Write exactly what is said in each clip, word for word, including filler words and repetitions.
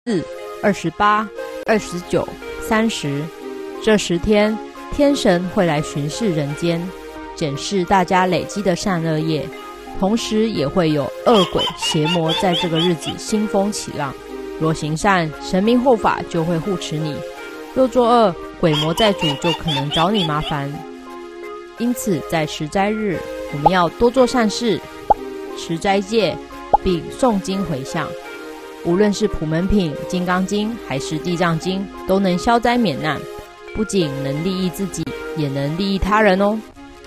四、二十八、二十九、三十，这十天，天神会来巡视人间，检视大家累积的善恶业，同时也会有恶鬼邪魔在这个日子兴风起浪。若行善，神明护法就会护持你；若作恶，鬼魔在主就可能找你麻烦。因此，在持斋日，我们要多做善事，持斋戒，并诵经回向。无论是普门品、金刚经还是地藏经，都能消灾免难，不仅能利益自己，也能利益他人哦。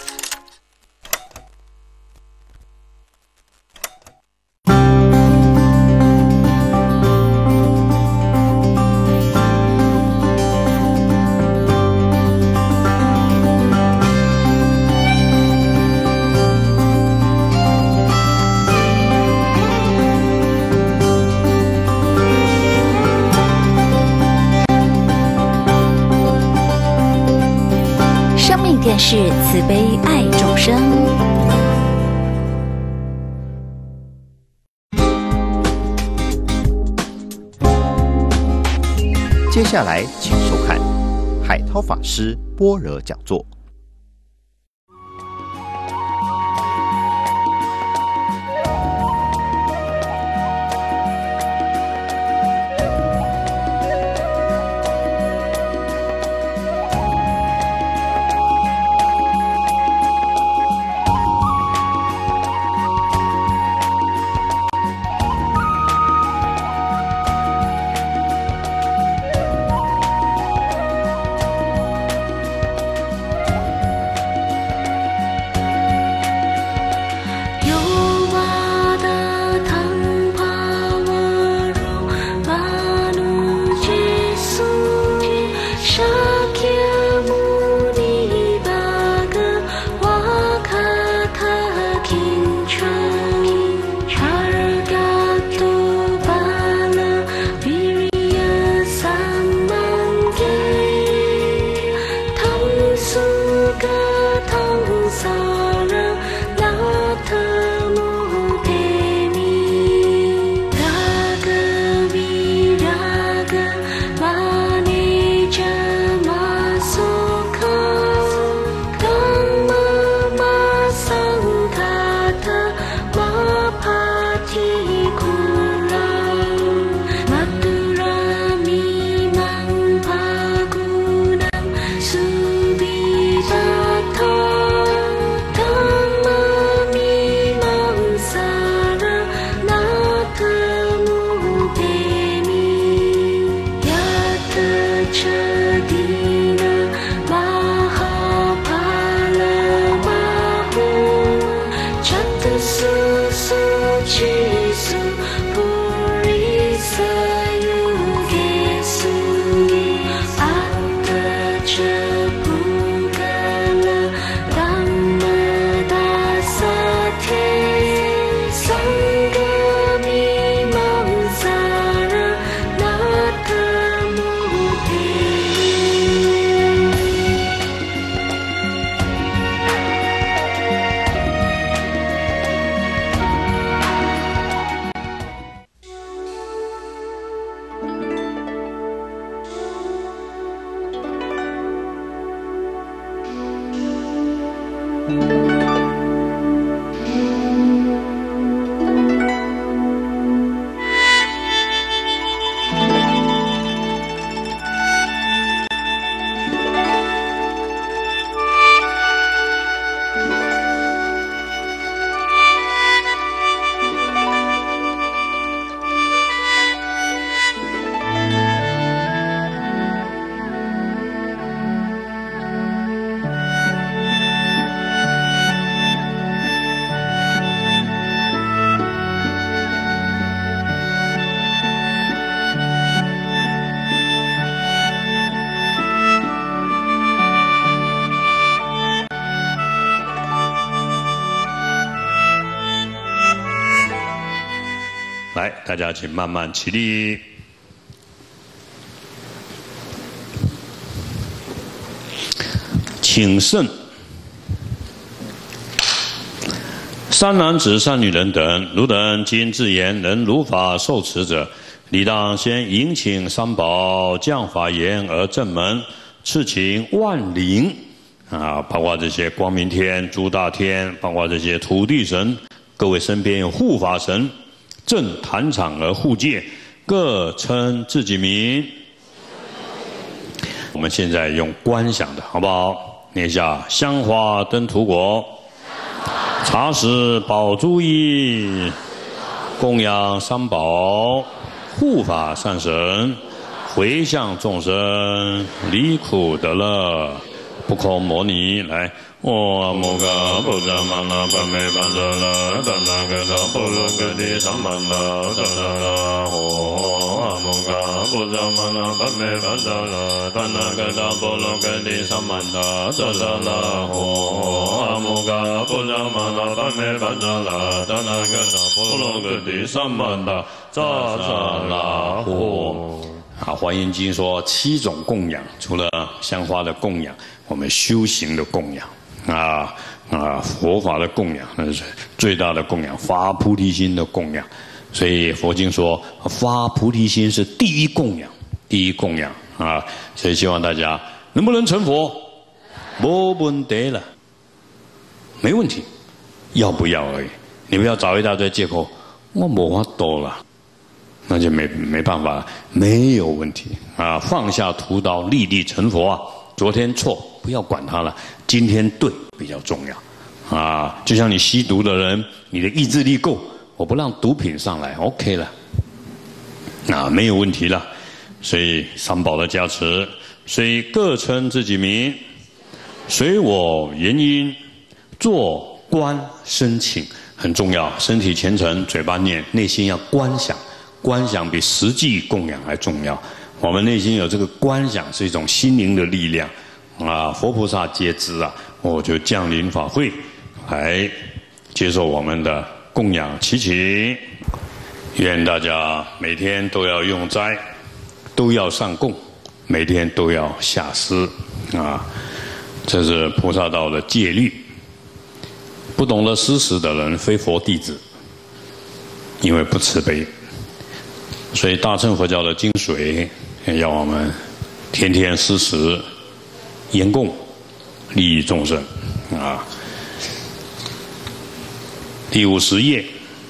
电视慈悲爱众生。 接下来，请收看海涛法师般若讲座。 来，大家请慢慢起立。请慎，善男子、善女人等，汝等今自言能如法受持者， 理当先迎请三宝降法言而正门，次请万灵啊，包括这些光明天、诸大天，包括这些土地神，各位身边有护法神，正坛场而护戒，各称自己名。我们现在用观想的好不好？念一下：香花灯土果，茶食宝珠衣，供养三宝，护法善神，回向众生，离苦得乐，不空摩尼。来。我摩嘎布扎玛拉巴美巴扎拉达那个达波罗格迪萨玛拉达达拉我摩嘎布扎玛拉巴美巴扎拉达那个达波罗格迪萨玛拉达达拉我摩嘎布扎玛拉巴美巴扎拉达那个达波罗格迪萨玛拉达达拉我。啊，《华严经》说七种供养，除了香花的供养，我们修行的供养。啊啊！佛法的供养那是最大的供养，发菩提心的供养。所以佛经说，发菩提心是第一供养，第一供养啊！所以希望大家能不能成佛，没问题了，没问题，要不要而已。你不要找一大堆借口，我没法度了，那就没没办法了，没有问题啊！放下屠刀，立地成佛啊！昨天错，不要管他了。今天对比较重要，啊，就像你吸毒的人，你的意志力够，我不让毒品上来 ，OK 了，啊，没有问题了。所以三宝的加持，所以各称自己名，随我原因，做观身请很重要。身体虔诚，嘴巴念，内心要观想，观想比实际供养还重要。我们内心有这个观想，是一种心灵的力量。啊，佛菩萨皆知啊，我就降临法会，来接受我们的供养祈请。愿大家每天都要用斋，都要上供，每天都要下施啊，这是菩萨道的戒律。不懂得施食的人，非佛弟子，因为不慈悲。所以大乘佛教的精髓，要我们天天施食。言供，利益众生，啊！第五十页，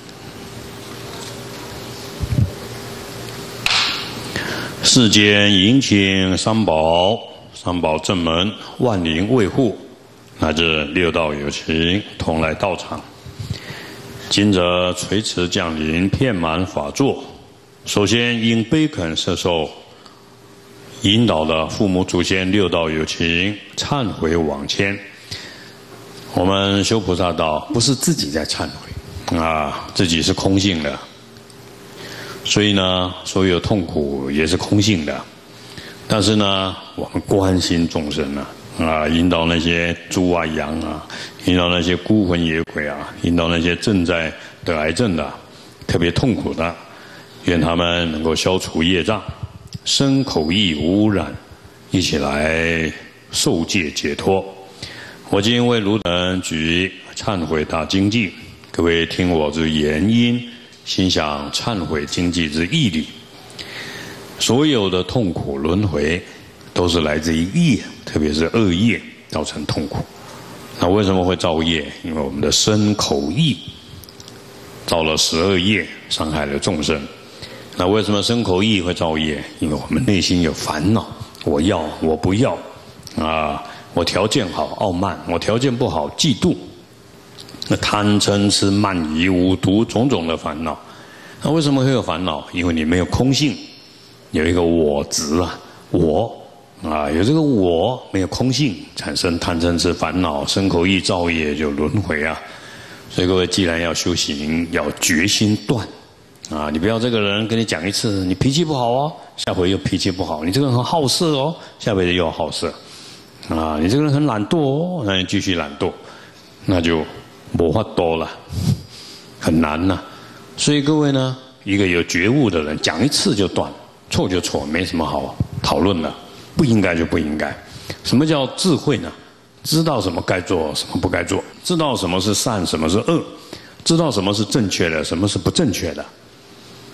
世间迎请三宝，三宝正门，万灵卫护，乃至六道有情同来道场。今则垂慈降临，遍满法座。首先应悲恳摄受。引导的父母祖先六道有情忏悔往迁。我们修菩萨道不是自己在忏悔啊，自己是空性的，所以呢，所有痛苦也是空性的。但是呢，我们关心众生啊，啊，引导那些猪啊、羊啊，引导那些孤魂野鬼啊，引导那些正在得癌症的、特别痛苦的，愿他们能够消除业障。身口意无污染，一起来受戒解脱。我今为汝等举忏悔大经记，各位听我之言音，心想忏悔经记之义理。所有的痛苦轮回，都是来自于业，特别是恶业造成痛苦。那为什么会造业？因为我们的身口意造了十二业，伤害了众生。那为什么身口意会造业？因为我们内心有烦恼，我要我不要，啊，我条件好傲慢，我条件不好嫉妒，那贪嗔痴慢疑五毒种种的烦恼。那为什么会有烦恼？因为你没有空性，有一个我执啊，我啊，有这个我没有空性，产生贪嗔痴烦恼，身口意造业就轮回啊。所以各位既然要修行，要决心断。啊，你不要这个人跟你讲一次，你脾气不好哦，下回又脾气不好；你这个人很好色哦，下回又好色。啊，你这个人很懒惰哦，那你继续懒惰，那就没法多了，很难呐、啊。所以各位呢，一个有觉悟的人，讲一次就断，错就错，没什么好讨论的，不应该就不应该。什么叫智慧呢？知道什么该做，什么不该做，知道什么是善，什么是恶，知道什么是正确的，什么是不正确的。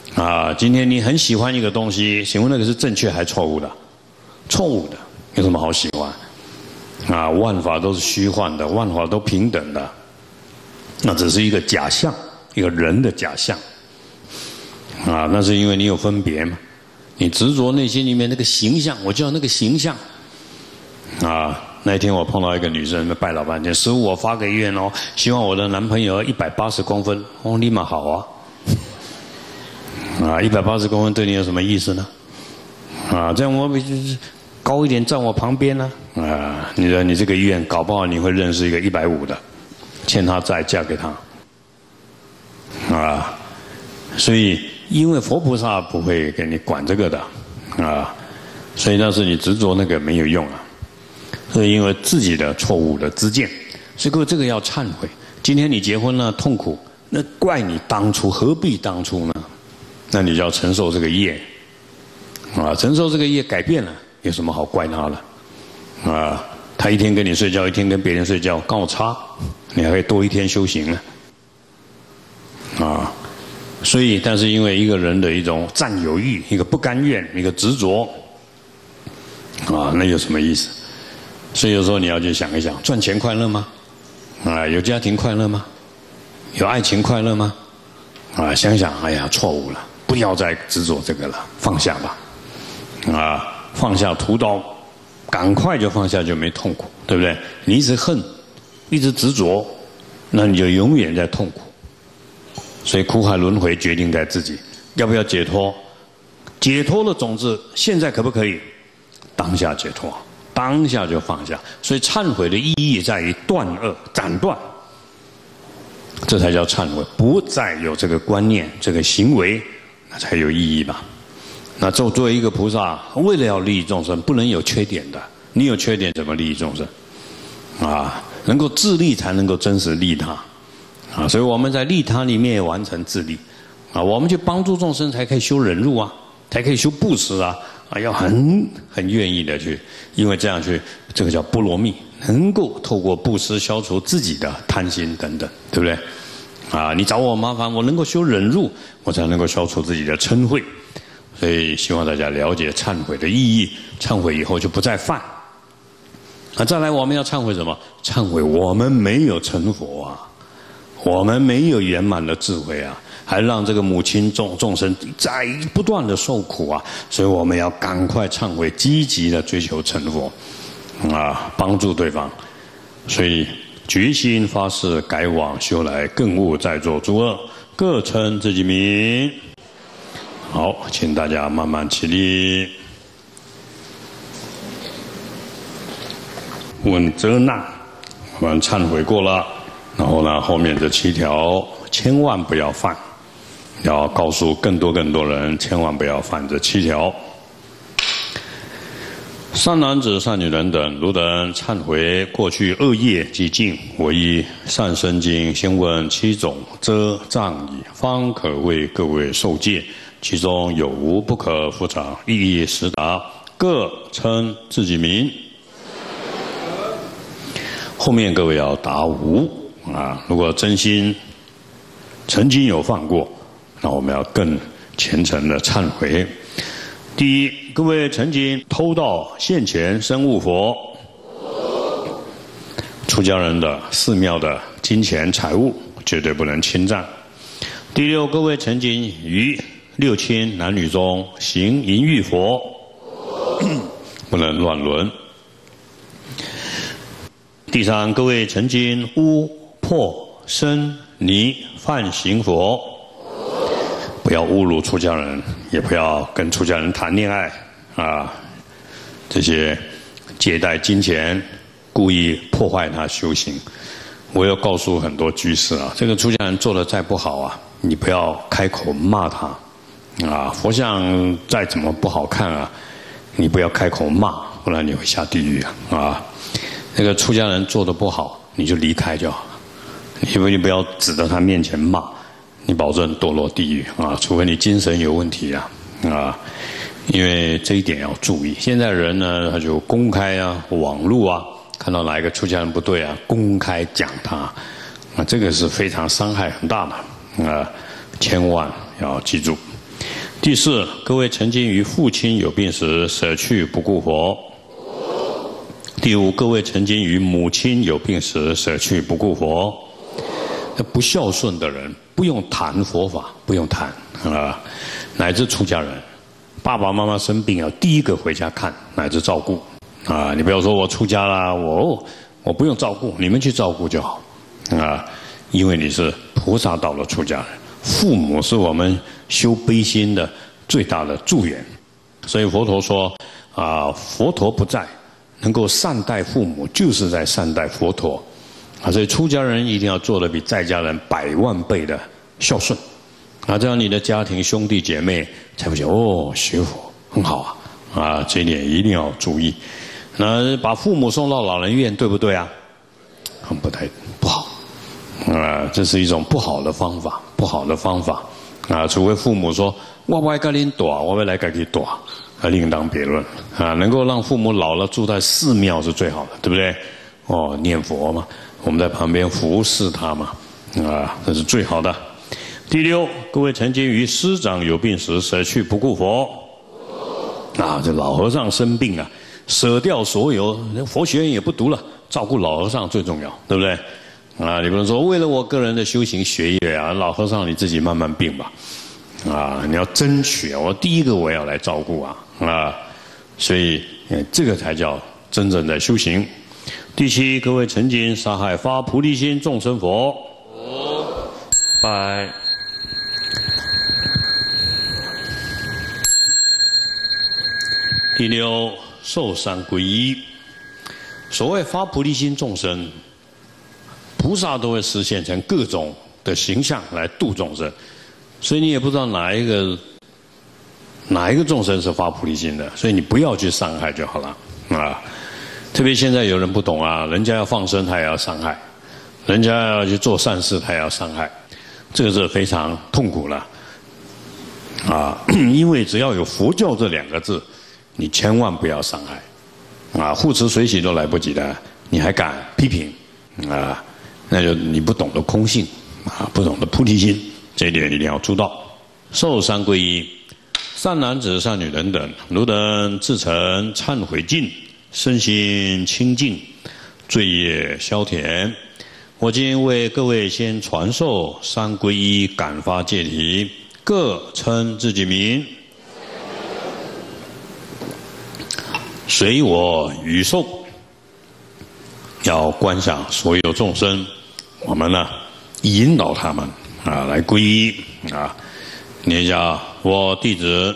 啊，今天你很喜欢一个东西，请问那个是正确还是错误的？错误的，有什么好喜欢？啊，万法都是虚幻的，万法都平等的，那只是一个假象，一个人的假象。啊，那是因为你有分别嘛，你执着内心里面那个形象，我就要那个形象。啊，那一天我碰到一个女生，拜老半天，师父我发个愿哦，希望我的男朋友一百八十公分，哦，立马好啊。啊，一百八十公分对你有什么意思呢？啊，这样我就是高一点站我旁边呢。啊，你说你这个愿，搞不好你会认识一个一百五的，欠他债嫁给他。啊，所以因为佛菩萨不会给你管这个的，啊，所以那是你执着那个没有用啊。所以因为自己的错误的知见，所以各位这个要忏悔。今天你结婚了痛苦，那怪你当初，何必当初呢？那你就要承受这个业，啊，承受这个业改变了，有什么好怪他了？啊，他一天跟你睡觉，一天跟别人睡觉，刚好差，你还可以多一天修行呢。啊，所以，但是因为一个人的一种占有欲，一个不甘愿，一个执着，啊，那有什么意思？所以有时候你要去想一想，赚钱快乐吗？啊，有家庭快乐吗？有爱情快乐吗？啊，想想，哎呀，错误了。不要再执着这个了，放下吧，啊，放下屠刀，赶快就放下，就没痛苦，对不对？你一直恨，一直执着，那你就永远在痛苦。所以苦海轮回决定在自己，要不要解脱？解脱的种子现在可不可以？当下解脱，当下就放下。所以忏悔的意义在于断恶、斩断，这才叫忏悔，不再有这个观念、这个行为。那才有意义吧？那作作为一个菩萨，为了要利益众生，不能有缺点的。你有缺点怎么利益众生？啊，能够自利才能够真实利他。啊，所以我们在利他里面也完成自利。啊，我们去帮助众生才可以修忍辱啊，才可以修布施啊。啊，要很很愿意的去，因为这样去，这个叫波罗蜜，能够透过布施消除自己的贪心等等，对不对？啊，你找我麻烦，我能够修忍辱，我才能够消除自己的嗔恚。所以希望大家了解忏悔的意义，忏悔以后就不再犯。啊，再来我们要忏悔什么？忏悔我们没有成佛啊，我们没有圆满的智慧啊，还让这个母亲众众生在不断的受苦啊，所以我们要赶快忏悔，积极的追求成佛，啊，帮助对方。所以决心发誓改往修来，更勿再作诸恶，各称自己名。好，请大家慢慢起立。问责难，我们忏悔过了，然后呢，后面这七条千万不要犯，要告诉更多更多人，千万不要犯这七条。善男子、善女人等，汝等忏悔过去恶业及尽，我以善生经先问七种遮障矣，方可为各位受戒。其中有无不可复查，一一实答，各称自己名。后面各位要答无啊！如果真心曾经有犯过，那我们要更虔诚的忏悔。第一，各位曾经偷盗现前生物佛、出家人的寺庙的金钱财物，绝对不能侵占。第六，各位曾经于六亲男女中行淫欲佛，不能乱伦。第三，各位曾经污破生泥犯行佛，不要侮辱出家人，也不要跟出家人谈恋爱啊，这些借贷金钱，故意破坏他修行。我要告诉很多居士啊，这个出家人做得再不好啊，你不要开口骂他啊，佛像再怎么不好看啊，你不要开口骂，不然你会下地狱啊啊！那个出家人做得不好，你就离开就好，因为你不要指着他面前骂，你保证堕落地狱啊！除非你精神有问题啊啊！因为这一点要注意。现在人呢，他就公开啊，网络啊，看到哪一个出家人不对啊，公开讲他啊，这个是非常伤害很大的啊，千万要记住。 第四，各位曾经于父亲有病时舍去不顾佛。第五，各位曾经于母亲有病时舍去不顾佛。那不孝顺的人不用谈佛法，不用谈啊，乃至出家人，爸爸妈妈生病啊，第一个回家看乃至照顾啊。你不要说我出家啦，我我不用照顾，你们去照顾就好啊，因为你是菩萨道的出家人，父母是我们修悲心的最大的助缘，所以佛陀说啊，佛陀不在，能够善待父母，就是在善待佛陀啊。所以出家人一定要做得比在家人百万倍的孝顺啊，这样你的家庭兄弟姐妹才会觉得哦，学佛很好啊啊，这一点一定要注意。那把父母送到老人院，对不对啊？很不太不好啊，这是一种不好的方法，不好的方法啊。除非父母说我不要跟你躲，我要来跟你躲，啊，另当别论啊。能够让父母老了住在寺庙是最好的，对不对？哦，念佛嘛，我们在旁边服侍他嘛，啊，这是最好的。第六，各位曾经于师长有病时舍去不顾佛啊，这老和尚生病啊，舍掉所有佛学院也不读了，照顾老和尚最重要，对不对？啊，你不能说为了我个人的修行学业啊，老和尚你自己慢慢病吧，啊，你要争取啊，我第一个我要来照顾啊，啊，所以这个才叫真正的修行。第七，各位曾经杀害发菩提心众生佛，拜。第六，受三皈依。所谓发菩提心众生，菩萨都会实现成各种的形象来度众生，所以你也不知道哪一个哪一个众生是发菩提心的，所以你不要去伤害就好了啊。特别现在有人不懂啊，人家要放生他也要伤害，人家要去做善事他也要伤害，这个是非常痛苦了啊！因为只要有佛教这两个字，你千万不要伤害啊！护持水洗都来不及的，你还敢批评啊？那就你不懂得空性啊，不懂得菩提心，这一点一定要做到。受三皈依，善男子、善女人等，汝等自诚忏悔尽，身心清净，罪业消填。我今为各位先传授三皈依感发戒题，各称自己名，随我语诵。要观想所有众生，我们呢引导他们啊来皈依啊。念一下，我弟子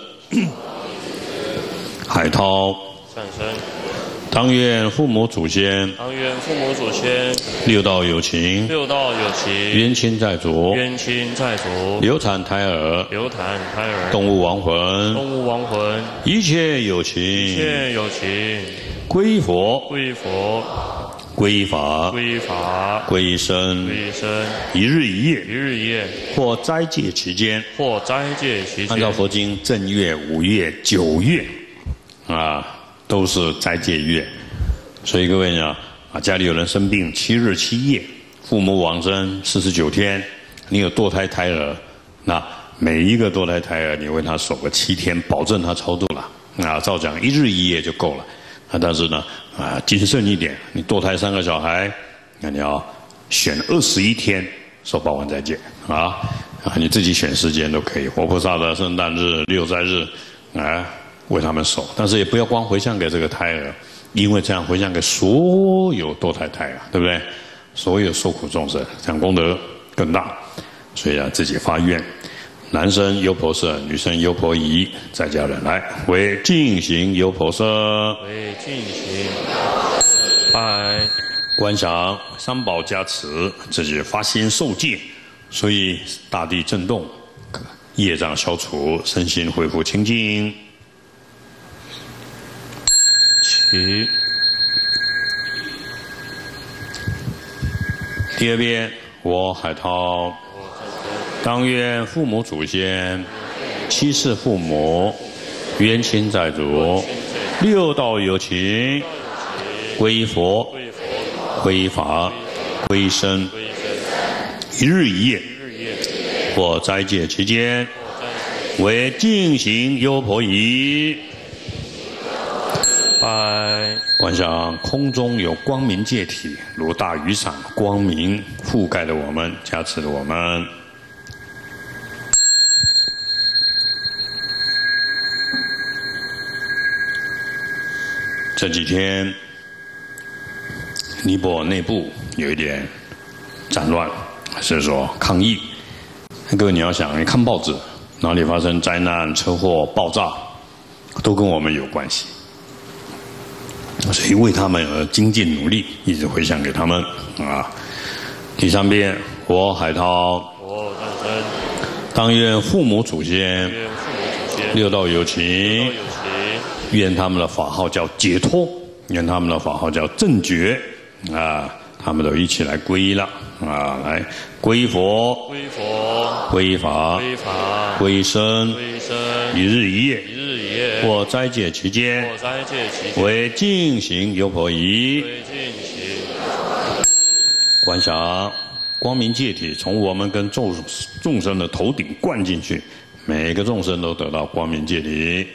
海涛善生， 当愿父母祖先， 当愿父母祖先， 六道有情， 六道有情， 冤亲债主， 冤亲债主， 流产胎儿， 流产胎儿， 动物亡魂， 动物亡魂， 一切有情， 一切有情， 归佛， 归佛， 归法， 归法， 归身， 归身， 一日一一夜， 日一夜， 或斋戒期间， 或斋戒期间， 按照佛经，正月、五月、九月，啊，都是斋戒月。所以各位呢，啊，家里有人生病，七日七夜，父母往生四十九天，你有堕胎胎儿，那每一个堕胎胎儿，你为他守个七天，保证他超度了，啊，照讲一日一夜就够了。啊，但是呢，啊，谨慎一点，你堕胎三个小孩，那你要选二十一天受八万斋戒啊，啊，你自己选时间都可以，活菩萨的圣诞日、六斋日，啊，为他们守，但是也不要光回向给这个胎儿，因为这样回向给所有堕胎胎儿，对不对？所有受苦众生，这样功德更大，所以啊，自己发愿。男生优婆塞，女生优婆夷，在家人来为进行优婆塞， 为进行拜。 观想三宝加持，自己发心受戒，所以大地震动，业障消除，身心恢复清净。 起。 第二遍，我海涛。当愿父母祖先、七世父母、冤亲债主、六道有情，归佛、归法、归身，一日一夜，或斋戒期间， 为净行优婆夷。 拜。 观想空中有光明界体，如大雨伞，光明覆盖了我们，加持了我们。这几天，尼泊尔内部有一点战乱，所以说抗议。各位你要想，你看报纸，哪里发生灾难、车祸、爆炸，都跟我们有关系。所以为他们而精进努力，一直回向给他们啊。第三遍，我海涛， 我诞生， 当愿父母祖先， 愿父母祖先， 六道有六情道，有情， 愿他们的法号叫解脱，愿他们的法号叫正觉啊，他们都一起来皈依了啊，来皈依佛， 归佛， 皈依法， 归法， 皈依僧， 归僧， 一日一夜， 一日一夜， 或斋戒期间， 或斋戒期间， 为净行优婆夷， 为进行， 观想光明界体从我们跟众众生的头顶灌进去，每个众生都得到光明界体。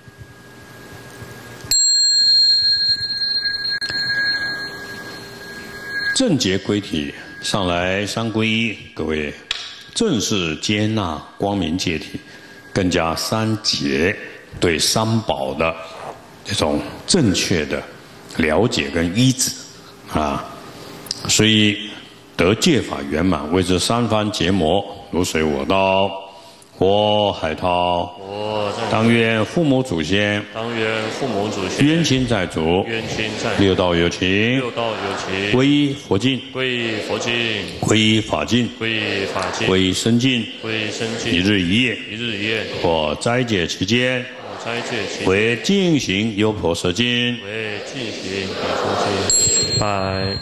正觉归体上来三皈依，各位正式接纳光明界体，更加三解对三宝的这种正确的了解跟依止啊，所以得戒法圆满，为之三番结魔，如水我刀，我海涛， 我赞当愿父母祖先， 当愿父母祖先， 冤亲债主， 冤亲债主， 六道有情， 六道有情， 皈依佛境， 皈依佛境， 皈依法境， 皈依法境， 皈依僧境， 皈依僧境， 一日一夜， 一日一夜， 或斋戒期间， 我斋戒期间， 为净行优婆塞经。 为进行比佛经，拜。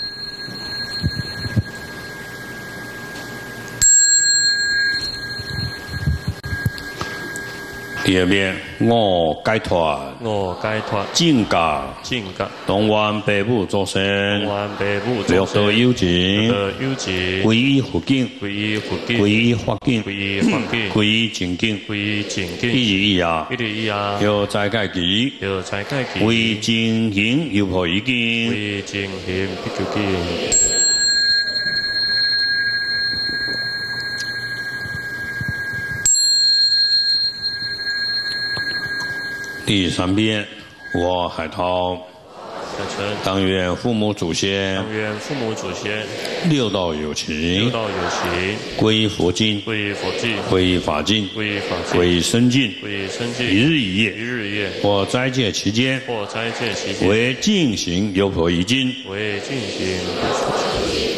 第二遍，我解脱， 我解脱， 净觉， 净觉， 东湾北部众生， 万北部六道众生， 有情， 得有情， 皈依佛境， 皈依佛境， 皈依法境， 皈依法境， 皈依净境， 皈依净境， 一日一夜， 一日一夜， 有斋戒期， 有斋戒期， 为净行优婆夷经。 为净行比丘经。 第三遍，我海涛， 小乘， 当愿父母祖先， 当愿父母祖先， 六道有六情， 道有情， 皈依佛经， 皈依佛境， 皈依法境， 皈依法境， 皈依僧境， 皈依僧境， 一日一一夜， 日一夜， 或斋戒期间， 或斋戒期间， 为净行优婆夷经。 为进行比佛经。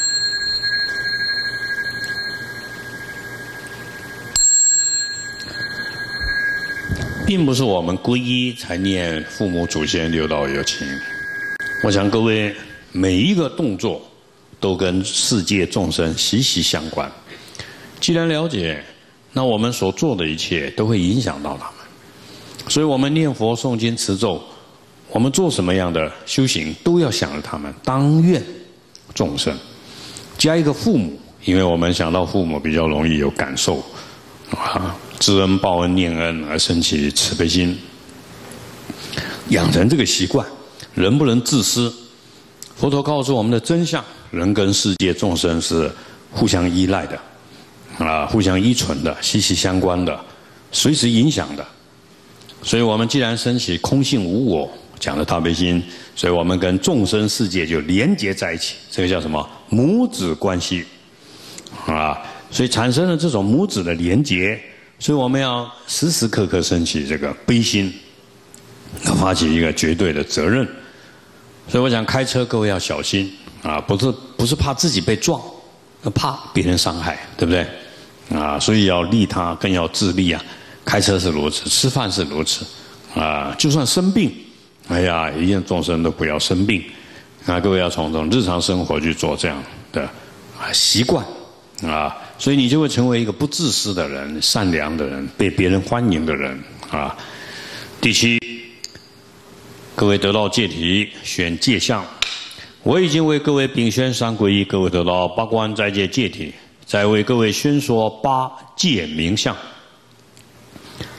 并不是我们皈依才念父母祖先六道有情。我想各位每一个动作都跟世界众生息息相关。既然了解，那我们所做的一切都会影响到他们。所以我们念佛、诵经、持咒，我们做什么样的修行，都要想着他们。当愿众生，加一个父母，因为我们想到父母比较容易有感受啊。知恩报恩念恩而生起慈悲心，养成这个习惯，人不能自私。佛陀告诉我们的真相，人跟世界众生是互相依赖的，啊，互相依存的，息息相关的，随时影响的。所以我们既然升起空性无我，讲的大悲心，所以我们跟众生世界就连结在一起，这个叫什么母子关系，啊，所以产生了这种母子的连结。所以我们要时时刻刻升起这个悲心，要发起一个绝对的责任。所以我想开车各位要小心啊，不是不是怕自己被撞，怕别人伤害，对不对？啊，所以要利他，更要自利啊。开车是如此，吃饭是如此啊。就算生病，哎呀，一切众生都不要生病啊。各位要从这种日常生活去做这样的啊习惯啊。所以你就会成为一个不自私的人、善良的人、被别人欢迎的人啊。第七，各位得到戒体，选戒相。我已经为各位秉宣三皈依，各位得到八关斋戒戒体，再为各位宣说八戒名相。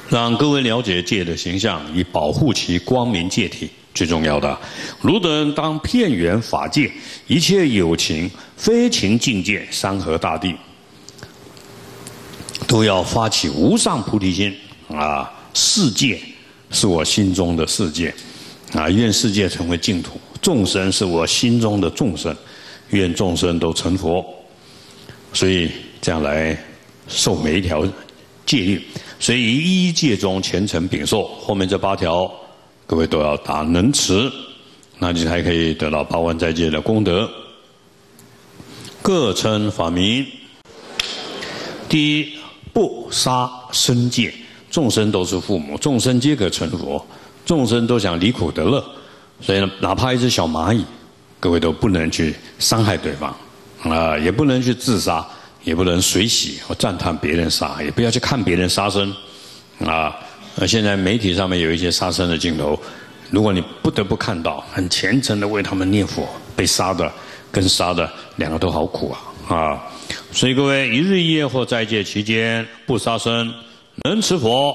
让各位了解戒的形象，以保护其光明戒体。最重要的，汝等当遍圆法界，一切有情、非情境界，山河大地，都要发起无上菩提心啊！世界是我心中的世界啊，愿世界成为净土；众生是我心中的众生，愿众生都成佛。所以这样来受每一条戒律，所以一一戒中虔诚秉受。后面这八条，各位都要达能持，那你才可以得到八万斋戒的功德。各称法名。第一，不杀生戒。众生都是父母，众生皆可成佛，众生都想离苦得乐，所以呢，哪怕一只小蚂蚁，各位都不能去伤害对方，啊，也不能去自杀，也不能随喜或赞叹别人杀，也不要去看别人杀生，啊。那现在媒体上面有一些杀生的镜头，如果你不得不看到，很虔诚的为他们念佛，被杀的跟杀的两个都好苦啊啊！所以各位一日一夜或斋戒期间不杀生，能持佛。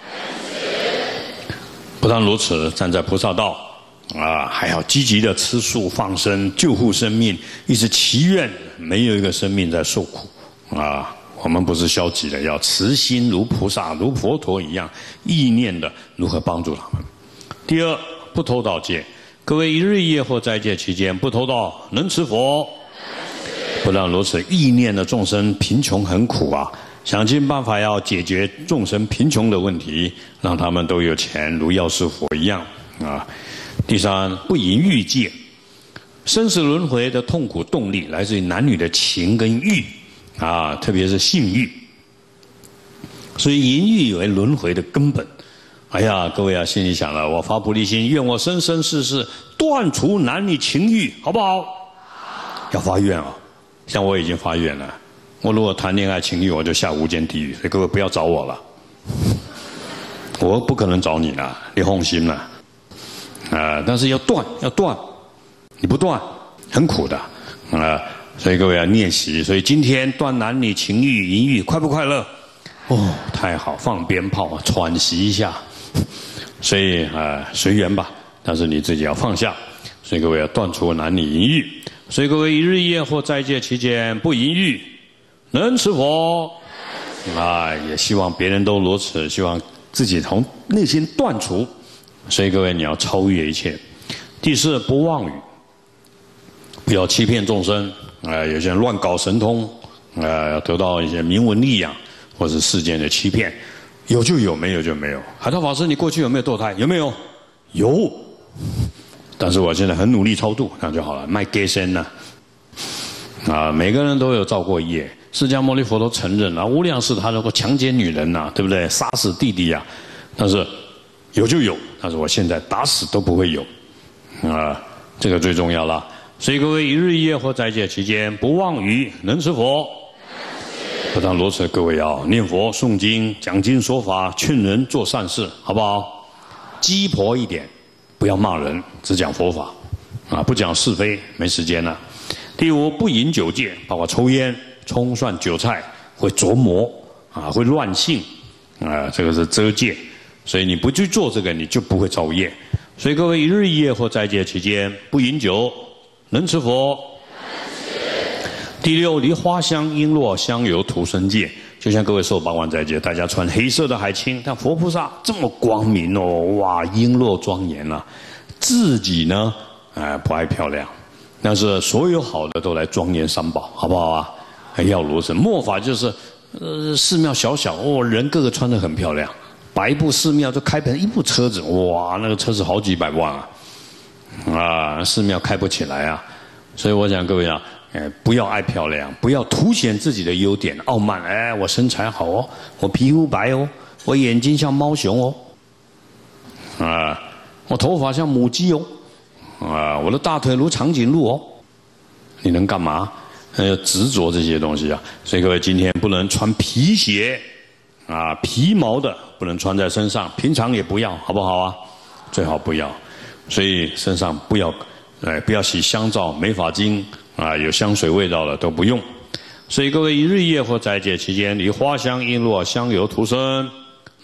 不但如此，站在菩萨道啊，还要积极的吃素放生，救护生命，一直祈愿没有一个生命在受苦啊。我们不是消极的，要慈心如菩萨、如佛陀一样，意念的如何帮助他们。第二，不偷盗戒。各位一日一夜或斋戒期间不偷盗，能持佛。不但如此，意念的众生贫穷很苦啊，想尽办法要解决众生贫穷的问题，让他们都有钱，如药师佛一样啊。第三，不淫欲戒。生死轮回的痛苦动力来自于男女的情跟欲。啊，特别是性欲，所以淫欲为轮回的根本。哎呀，各位啊，心里想了，我发菩提心，愿我生生世世断除男女情欲，好不好？好，要发愿啊！像我已经发愿了，我如果谈恋爱情欲，我就下无间地狱。所以各位不要找我了，我不可能找你了，你放心了。啊，但是要断，要断，你不断，很苦的啊。所以各位要练习，所以今天断男女情欲淫欲，快不快乐？哦，太好，放鞭炮，喘息一下。所以啊、呃，随缘吧，但是你自己要放下。所以各位要断除男女淫欲。所以各位一日一夜或斋戒期间不淫欲，能持佛。啊，也希望别人都如此，希望自己从内心断除。所以各位你要超越一切。第四，不妄语，不要欺骗众生。啊、呃，有些人乱搞神通，啊、呃，要得到一些名闻利养，或是世间的欺骗，有就有，没有就没有。海涛法师，你过去有没有堕胎？有没有？有，但是我现在很努力超度，那就好了。卖给身呢？啊，每个人都有造过业，释迦牟尼佛都承认了，无量世他能够强奸女人呐、啊，对不对？杀死弟弟呀、啊，但是有就有，但是我现在打死都不会有，啊，这个最重要了。所以各位一日一夜或斋戒期间不妄语，能持佛。不但如此，各位要念佛、诵经、讲经说法，劝人做善事，好不好？鸡婆一点，不要骂人，只讲佛法，啊，不讲是非，没时间了。第五，不饮酒戒，包括抽烟、葱蒜韭菜会着魔，啊，会乱性，啊，这个是遮戒。所以你不去做这个，你就不会造业。所以各位一日一夜或斋戒期间不饮酒。能持佛。第六，离花香、璎珞、香油、涂身戒，就像各位受八万斋戒，大家穿黑色的海青，但佛菩萨这么光明哦，哇，璎珞庄严啊，自己呢，哎、呃，不爱漂亮，但是所有好的都来庄严三宝，好不好啊？要如此。末法就是，呃，寺庙小小哦，人个个穿得很漂亮，百步寺庙就开盆一部车子，哇，那个车子好几百万啊。啊，寺庙开不起来啊，所以我想各位啊，哎，不要爱漂亮，不要凸显自己的优点，傲慢。哎，我身材好哦，我皮肤白哦，我眼睛像猫熊哦，啊，我头发像母鸡哦，啊，我的大腿如长颈鹿哦，你能干嘛？呃，执着这些东西啊。所以各位今天不能穿皮鞋，啊，皮毛的不能穿在身上，平常也不要，好不好啊？最好不要。所以身上不要，哎，不要洗香皂、美发精啊，有香水味道的都不用。所以各位一日一夜或斋戒期间，离花香、璎珞、香油、涂身，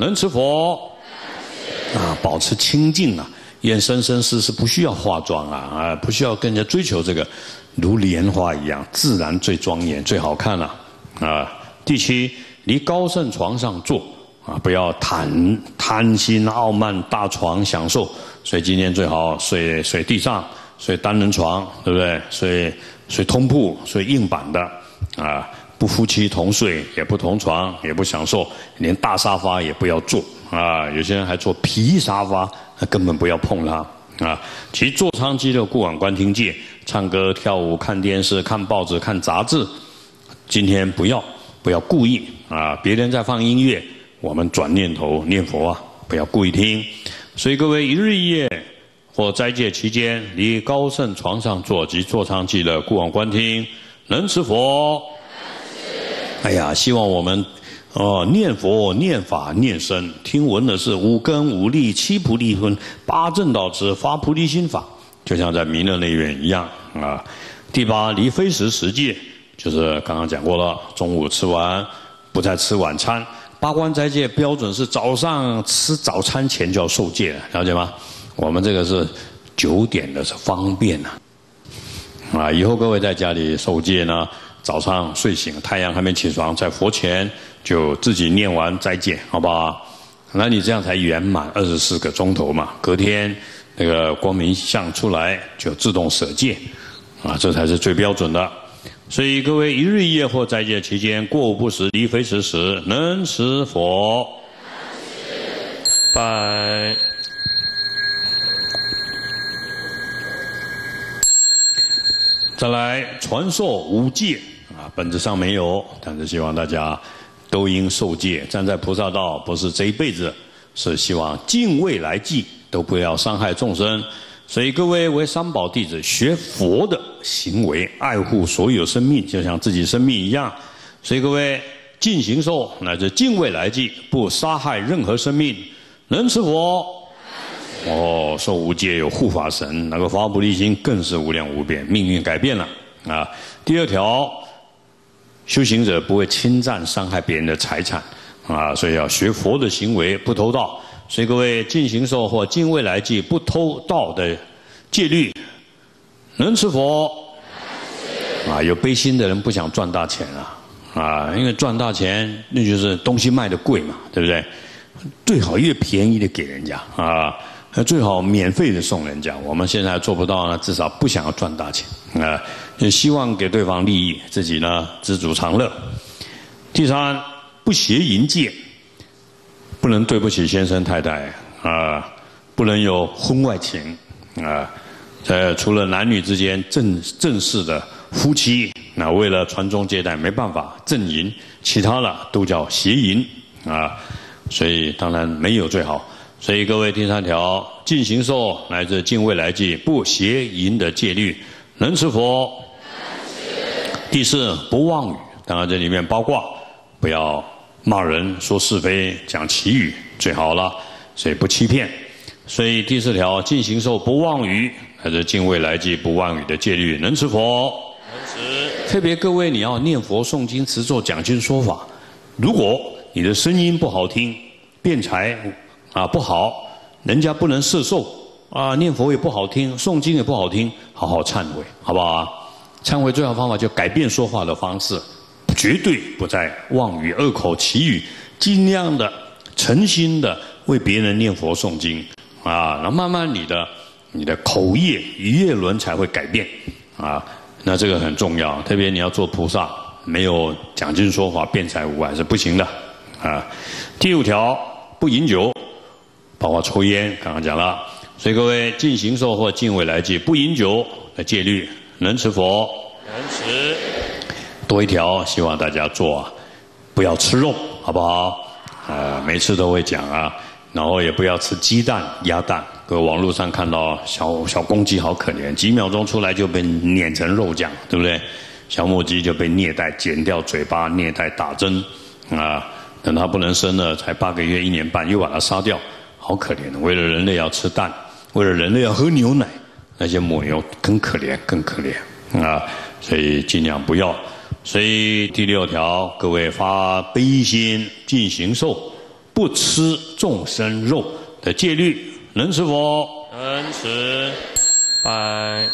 能持佛啊，保持清净啊，演生生世是不需要化妆啊啊，不需要跟人家追求这个，如莲花一样自然最庄严最好看了 啊, 啊。第七，离高盛床上坐啊，不要贪贪心傲慢大床享受，所以今天最好睡睡地上，睡单人床，对不对？睡睡通铺，睡硬板的啊。不夫妻同睡，也不同床，也不享受，连大沙发也不要坐啊！有些人还坐皮沙发，那根本不要碰它啊！其座舱机的顾往观听戒，唱歌跳舞、看电视、看报纸、看杂志，今天不要不要故意啊！别人在放音乐，我们转念头念佛啊，不要故意听。所以各位一日一夜或斋戒期间，离高盛床上坐及座舱机的顾往观听，能持佛。哎呀，希望我们哦念佛、念法、念僧，听闻的是五根、五力、七菩提分、八正道支、发菩提心法，就像在弥勒内院一样啊。第八，离非食食戒，就是刚刚讲过了，中午吃完不再吃晚餐。八关斋戒标准是早上吃早餐前就要受戒，了解吗？我们这个是九点的是方便呐啊，以后各位在家里受戒呢。早上睡醒，太阳还没起床，在佛前就自己念完斋戒，好不好？那你这样才圆满二十四个钟头嘛。隔天那个光明相出来，就自动舍戒，啊，这才是最标准的。所以各位一日一夜或斋戒期间，过午不食，离非食时，能持佛。 拜。 再来传授五戒啊，本质上没有，但是希望大家都应受戒。站在菩萨道，不是这一辈子，是希望尽未来际都不要伤害众生。所以各位为三宝弟子，学佛的行为，爱护所有生命，就像自己生命一样。所以各位尽行受乃至尽未来际，不杀害任何生命，能持佛。哦，受五戒有护法神，那个发菩提心更是无量无边，命运改变了啊。第二条，修行者不会侵占伤害别人的财产啊，所以要学佛的行为，不偷盗。所以各位尽行受或尽未来际不偷盗的戒律，能持佛。啊，有悲心的人不想赚大钱啊啊，因为赚大钱那就是东西卖的贵嘛，对不对？最好越便宜的给人家啊。最好免费的送人家，我们现在做不到呢，至少不想要赚大钱啊，也希望给对方利益，自己呢知足常乐。第三，不邪淫戒，不能对不起先生太太啊，不能有婚外情啊。在除了男女之间正正式的夫妻，那为了传宗接代没办法正淫，其他的都叫邪淫啊，所以当然没有最好。所以各位第三条，尽行受乃至尽未来际不邪淫的戒律，能持佛。第四，不妄语，当然这里面包括不要骂人、说是非、讲绮语，最好了。所以不欺骗。所以第四条，尽行受不妄语，乃至尽未来际不妄语的戒律，能持佛。能持。特别各位你要念佛、诵经、持咒、讲经说法，如果你的声音不好听，辩才啊不好，人家不能摄受啊，念佛也不好听，诵经也不好听，好好忏悔，好不好啊？忏悔最好方法就改变说话的方式，绝对不再妄语、恶口、绮语，尽量的诚心的为别人念佛诵经啊，那慢慢你的你的口业、语业轮才会改变啊，那这个很重要，特别你要做菩萨，没有讲经说法、辩才无碍是不行的啊。第五条，不饮酒。包括抽烟，刚刚讲了，所以各位尽行受或尽未来际不饮酒的戒律，能持佛。 能持。 多一条，希望大家做啊，不要吃肉，好不好？呃，每次都会讲啊，然后也不要吃鸡蛋、鸭蛋。各位网络上看到小小公鸡好可怜，几秒钟出来就被碾成肉酱，对不对？小母鸡就被虐待，剪掉嘴巴，虐待打针啊，等它不能生了，才八个月、一年半，又把它杀掉。好可怜的，为了人类要吃蛋，为了人类要喝牛奶，那些母牛更可怜，更可怜啊！所以尽量不要。所以第六条，各位发悲心尽行受， 不吃众生肉的戒律，能吃否？ 能持。拜。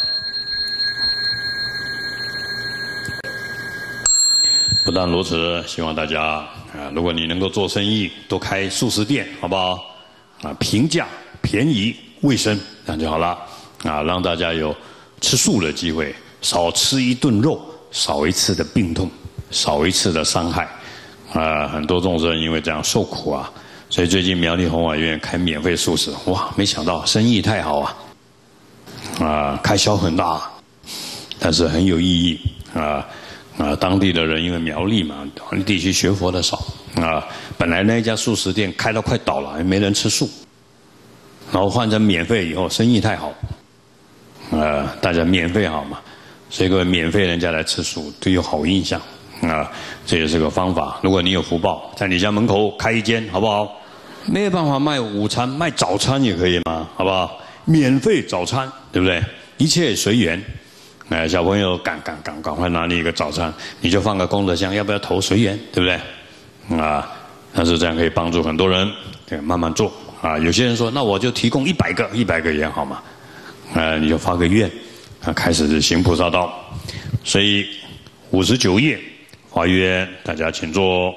不但如此，希望大家啊，如果你能够做生意，多开素食店，好不好？啊，平价、便宜、卫生，这样就好了。啊，让大家有吃素的机会，少吃一顿肉，少一次的病痛，少一次的伤害。啊，很多众生因为这样受苦啊，所以最近苗栗弘法院开免费素食，哇，没想到生意太好啊，啊，开销很大，但是很有意义啊。啊，当地的人因为苗栗嘛，地区学佛的少啊，本来那一家素食店开到快倒了，没人吃素，然后换成免费以后，生意太好，啊，大家免费好嘛，所以各位免费人家来吃素都有好印象啊，这也是个方法。如果你有福报，在你家门口开一间，好不好？没有办法卖午餐，卖早餐也可以嘛，好不好？免费早餐，对不对？一切随缘。哎，小朋友赶赶赶赶快拿你一个早餐，你就放个功德箱，要不要投随缘，对不对？啊，但是这样可以帮助很多人，对，慢慢做啊。有些人说，那我就提供一百个，一百个也好嘛，啊，你就发个愿，啊，开始行菩萨道。所以五十九页发愿，大家请坐。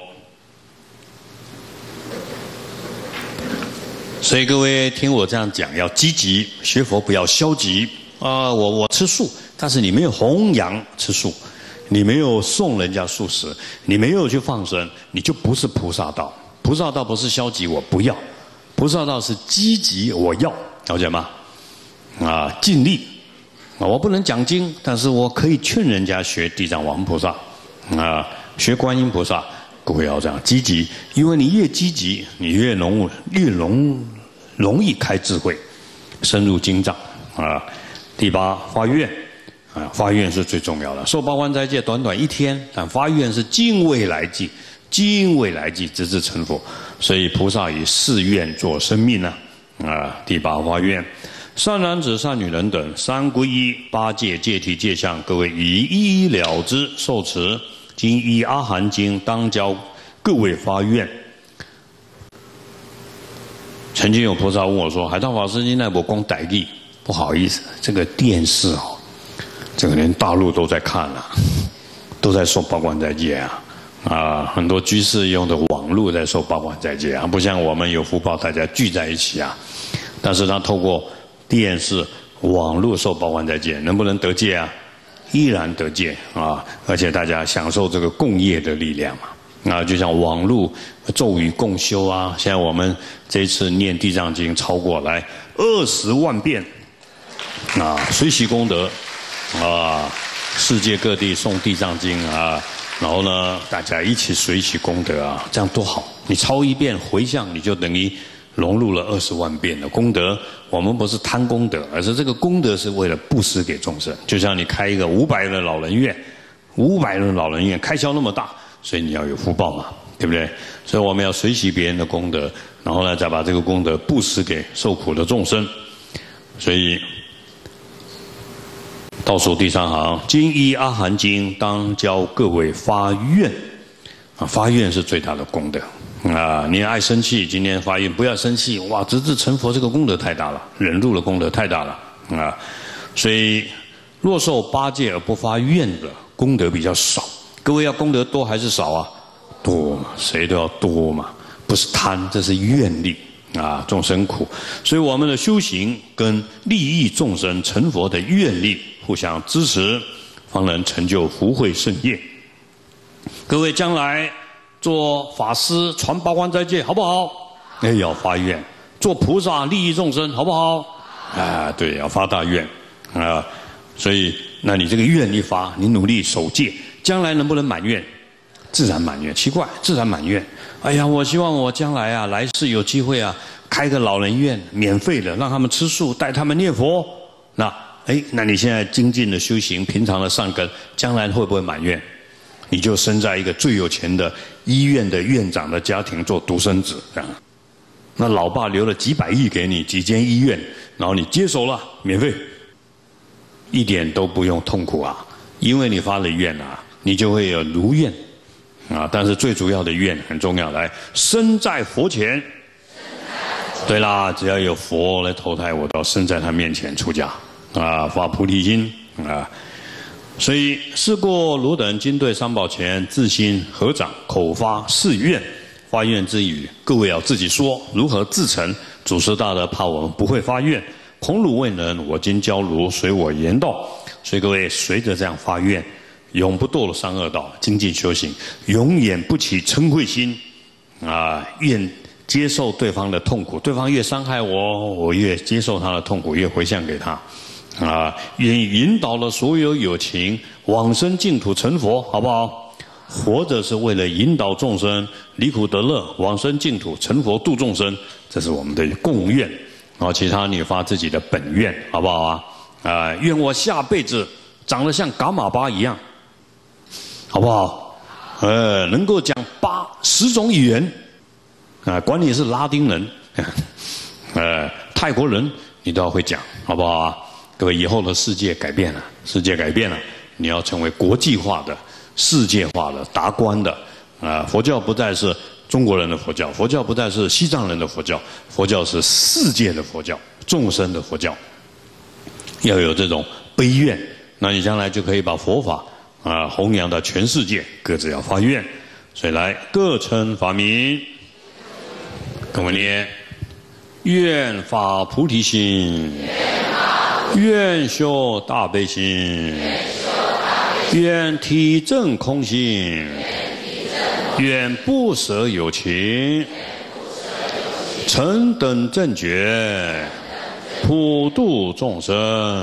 所以各位听我这样讲，要积极学佛，不要消极啊。我我吃素。但是你没有弘扬吃素，你没有送人家素食，你没有去放生，你就不是菩萨道。菩萨道不是消极，我不要；菩萨道是积极，我要，了解吗？啊，尽力啊，我不能讲经，但是我可以劝人家学地藏王菩萨，啊，学观音菩萨，各位要这样积极，因为你越积极，你越容越容容易开智慧，深入经藏啊。第八，发愿。啊，发愿是最重要的。受八关斋戒短短一天，但发愿是尽未来际，尽未来际直至成佛。所以菩萨以誓愿做生命呢。啊，第八发愿，善男子、善女人等三皈依、八戒、戒体、戒相，各位以一一了之，受持。今依阿含经，当教各位发愿。曾经有菩萨问我说：“海涛法师，你那我光代记，不好意思，这个电视哦。”这个连大陆都在看啊，都在受八关斋戒啊，啊，很多居士用的网络在受八关斋戒啊，不像我们有福报，大家聚在一起啊。但是他透过电视、网络受八关斋戒，能不能得戒啊？依然得戒啊，而且大家享受这个共业的力量嘛。啊，就像网络咒语共修啊，现在我们这一次念地藏经超过来二十万遍，啊，随喜功德。啊，世界各地诵地藏经啊，然后呢，大家一起随喜功德啊，这样多好！你抄一遍回向，你就等于融入了二十万遍的功德。我们不是贪功德，而是这个功德是为了布施给众生。就像你开一个五百人的老人院，五百人老人院开销那么大，所以你要有福报嘛，对不对？所以我们要随喜别人的功德，然后呢，再把这个功德布施给受苦的众生。所以。倒数第三行，今依阿含经，当教各位发愿。啊，发愿是最大的功德啊！你爱生气，今天发愿不要生气，哇，直至成佛这个功德太大了，忍辱的功德太大了啊！所以若受八戒而不发愿的功德比较少。各位要功德多还是少啊？多嘛，谁都要多嘛，不是贪，这是愿力。啊，众生苦，所以我们的修行跟利益众生成佛的愿力互相支持，方能成就福慧圣业。各位将来做法师传八关斋戒好不好？哎，要发愿。做菩萨利益众生好不好？啊，对，要发大愿啊。所以，那你这个愿一发，你努力守戒，将来能不能满愿？自然满愿。奇怪，自然满愿。哎呀，我希望我将来啊，来世有机会啊，开个老人院，免费的，让他们吃素，带他们念佛。那，哎，那你现在精进的修行，平常的善根，将来会不会满愿？你就生在一个最有钱的医院的院长的家庭做独生子，这样。那老爸留了几百亿给你，几间医院，然后你接手了，免费，一点都不用痛苦啊，因为你发了愿啊，你就会有如愿。 啊，但是最主要的愿很重要，来，身在佛前。对啦，只要有佛来投胎，我都要身在他面前出家啊，发菩提心啊。所以是过汝等今对三宝前自心合掌口发誓愿，发愿之语，各位要自己说如何自成。祖师大德怕我们不会发愿，孔汝未能，我今教汝，随我言道。所以各位随着这样发愿，永不堕入三恶道，精进修行，永远不起嗔恚心啊，愿接受对方的痛苦，对方越伤害我，我越接受他的痛苦，越回向给他啊，愿引导了所有有情往生净土成佛，好不好？活着是为了引导众生离苦得乐，往生净土成佛度众生，这是我们的共愿。然后其他你发自己的本愿，好不好啊？啊，愿我下辈子长得像噶玛巴一样，好不好？呃，能够讲八十种语言，啊，管你是拉丁人，呃，泰国人，你都要会讲，好不好啊？各位，以后的世界改变了，世界改变了，你要成为国际化的、世界化的达观的啊！佛教不再是中国人的佛教，佛教不再是西藏人的佛教，佛教是世界的佛教，众生的佛教。要有这种悲愿，那你将来就可以把佛法啊弘扬到全世界，各自要发愿。所以来各称法名，跟我念：愿发菩提心，愿修大悲心，愿体证空性，愿不舍有情，成等正觉，普度众生。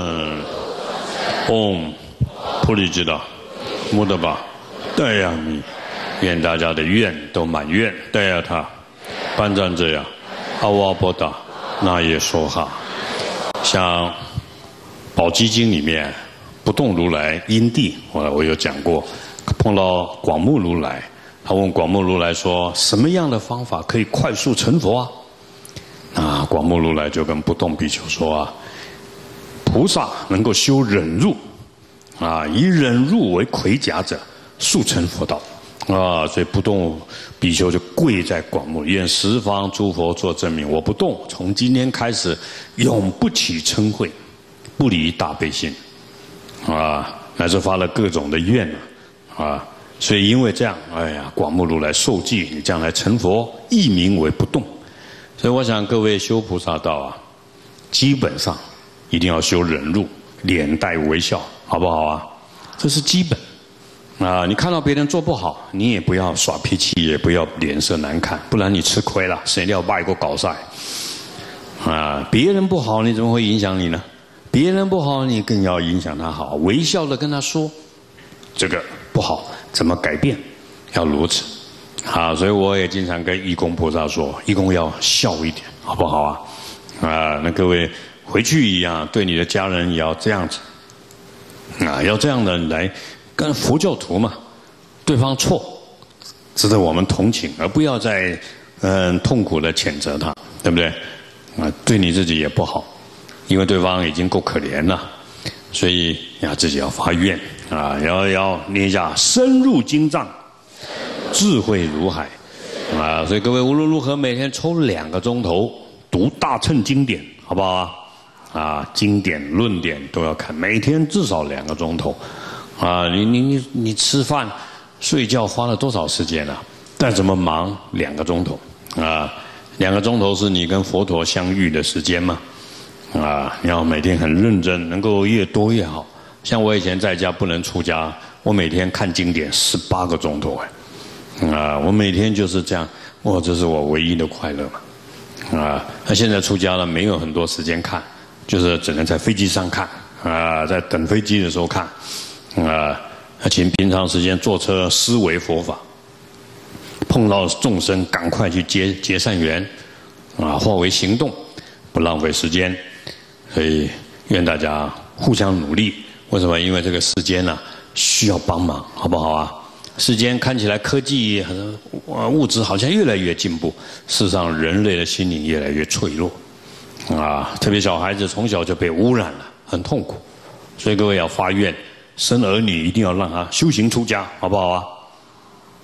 唵，菩提之道，摩诃巴，带呀米，愿大家的愿都满愿，带呀他，班赞这样，阿哇波达，那耶说哈。像《宝积经》里面，不动如来因地，我我有讲过，碰到广目如来，他问广目如来说，什么样的方法可以快速成佛啊？啊，广目如来就跟不动比丘说啊，菩萨能够修忍辱，啊，以忍辱为盔甲者，速成佛道。啊，所以不动比丘就跪在广目，愿十方诸佛做证明，我不动，从今天开始，永不起嗔恚，不离大悲心。啊，乃至发了各种的愿啊，所以因为这样，哎呀，广目如来受记，你将来成佛，亦名为不动。所以我想各位修菩萨道啊，基本上一定要修忍辱，脸带微笑，好不好啊？这是基本。啊，你看到别人做不好，你也不要耍脾气，也不要脸色难看，不然你吃亏了，谁料把一个搞晒。啊，别人不好，你怎么会影响你呢？别人不好，你更要影响他好，微笑的跟他说，这个不好，怎么改变？要如此。啊，所以我也经常跟义工菩萨说，义工要笑一点，好不好啊？啊，那各位回去一样，对你的家人也要这样子。啊，要这样的来。跟佛教徒嘛，对方错，值得我们同情，而不要再嗯痛苦的谴责他，对不对？啊，对你自己也不好，因为对方已经够可怜了，所以呀，自己要发愿啊，要要念一下深入经藏，智慧如海啊，所以各位无论如何，每天抽两个钟头读大乘经典，好不好啊？啊，经典论点都要看，每天至少两个钟头。啊，你你你你吃饭、睡觉花了多少时间啊？再怎么忙，两个钟头啊，两个钟头是你跟佛陀相遇的时间嘛？啊，你要每天很认真，能够越多越好。像我以前在家不能出家，我每天看经典十八个钟头哎，啊，我每天就是这样，哇，这是我唯一的快乐嘛。啊，那现在出家了，没有很多时间看，就是只能在飞机上看，啊，在等飞机的时候看。啊，请平常时间坐车思维佛法，碰到众生赶快去结结善缘，啊，化为行动，不浪费时间。所以愿大家互相努力。为什么？因为这个世间呢、啊、需要帮忙，好不好啊？世间看起来科技和物质好像越来越进步，事实上人类的心灵越来越脆弱，啊，特别小孩子从小就被污染了，很痛苦。所以各位要发愿。生儿女一定要让他修行出家，好不好啊？